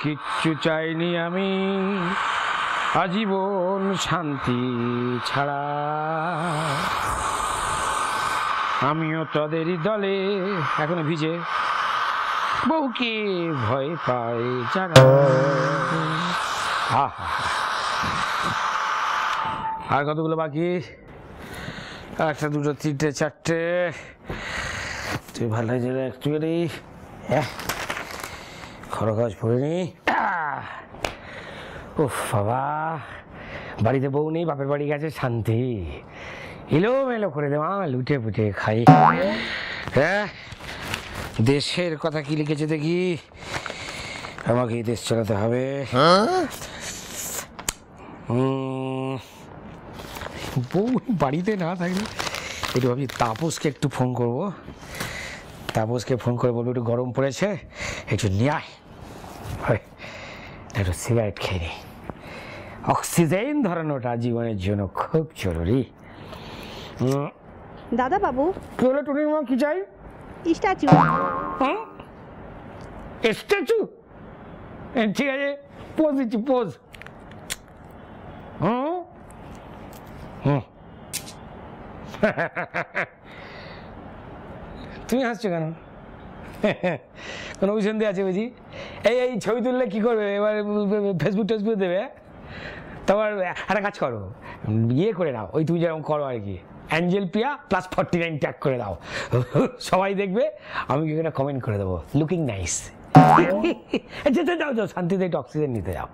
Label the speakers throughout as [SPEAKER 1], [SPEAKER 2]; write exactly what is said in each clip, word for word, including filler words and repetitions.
[SPEAKER 1] কিচ্ছু চাইনি আমি আজীবন শান্তি ছাড়া, আমিও তাদেরই দলে এখনো ভিজে বউকে ভয় পাই যারা। আর কতগুলো বাকি? একটা দুটো তিনটে চারটে। তুই ভালো লাগছে একটু হ্যাঁ খরচ পড়ে নি। উফ বাবা, বাড়িতে বউ নেই, বাপের বাড়ি গেছে শান্তি। এলো মেলো করে দেওয়া লুটে পুটে খাই। হ্যাঁ দেশের কথা কি লিখেছে দেখি, আমাকে দেশ চালাতে হবে। বউ বাড়িতে না থাকলে একটু ভাবছি তাপসকে একটু ফোন করবো। তাপসকে ফোন করে বলবো একটু গরম পড়েছে, একটু নিয়ে আয়, একটু সিগারেট খেয়ে নি। অক্সিজেন ধরানোটা জীবনের জন্য খুব জরুরি।
[SPEAKER 2] দাদা বাবু
[SPEAKER 1] কি হলো টুনির মা, কি চাই?
[SPEAKER 2] স্ট্যাচু।
[SPEAKER 1] হ্যাঁ স্ট্যাচু, ঠিক আছে পোজ দিচ্ছি, পোজ। হুম হুম তুমি হাসছো কেন? কোনো অভিসন্ধি আছে বুঝি? এই এই ছবি তুললে কি করবে এবার? ফেসবুক টেসবুক দেবে? তোমার একটা কাজ করো, ইয়ে করে নাও, ওই তুমি যেরকম করো আর কি, Angel Priya plus forty nine tag করে দাও, সবাই দেখবে, আমি কি একটা কমেন্ট করে দেবো লুকিং নাইস। যেতে যাও যাও, শান্তিতে একটু অক্সিজেন নিতে যাও।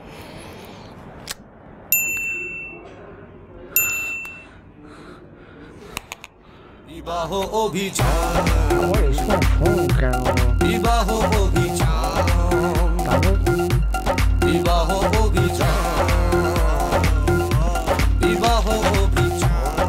[SPEAKER 3] বিবাহ অভিযান, বিবাহ অভিযান, বিবাহ অভিযান, বিবাহ অভিযান।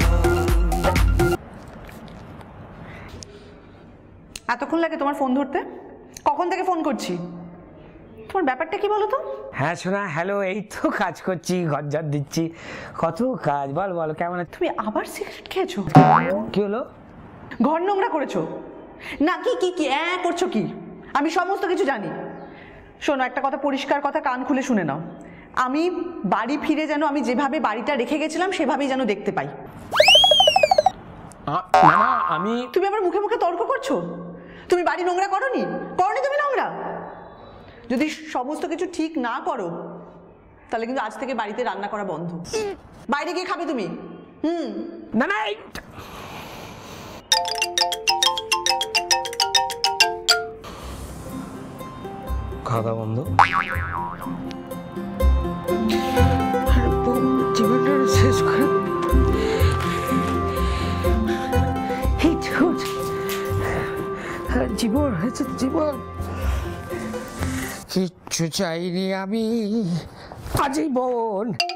[SPEAKER 4] এতক্ষণ লাগে তোমার ফোন ধরতে? কখন থেকে ফোন করছি? তোমার ব্যাপারটা কি বলো তো?
[SPEAKER 1] হ্যাঁ শোনা, হ্যালো, এই তো কাজ করছি, ঘর ঝাড় দিচ্ছি, কত কাজ। বল বল কেমন?
[SPEAKER 4] তুমি আবার সিগারেট খেয়েছো?
[SPEAKER 1] কি হলো?
[SPEAKER 4] ঘর নোংরা করেছো না কি? কি কি অ্যা করছো কি? আমি সমস্ত কিছু জানি। শোনো, একটা কথা পরিষ্কার কথা কান খুলে শুনে নাও, আমি বাড়ি ফিরে যেন আমি যেভাবে বাড়িটা রেখে গেছিলাম সেভাবেই যেন দেখতে পাই।
[SPEAKER 1] না আমি,
[SPEAKER 4] তুমি আবার মুখে মুখে তর্ক করছো। তুমি বাড়ি নোংরা করোনি? করোনি তুমি নোংরা? যদি সমস্ত কিছু ঠিক না করো তাহলে কিন্তু আজ থেকে বাড়িতে রান্না করা বন্ধ। বাইরে গিয়ে খাবে তুমি। হুম
[SPEAKER 1] না না খাওয়া বন্ধ। জীবনটা শেষ করে জীবন হয়েছে, জীবন কিচ্ছু চাইনি আমি আজীবন।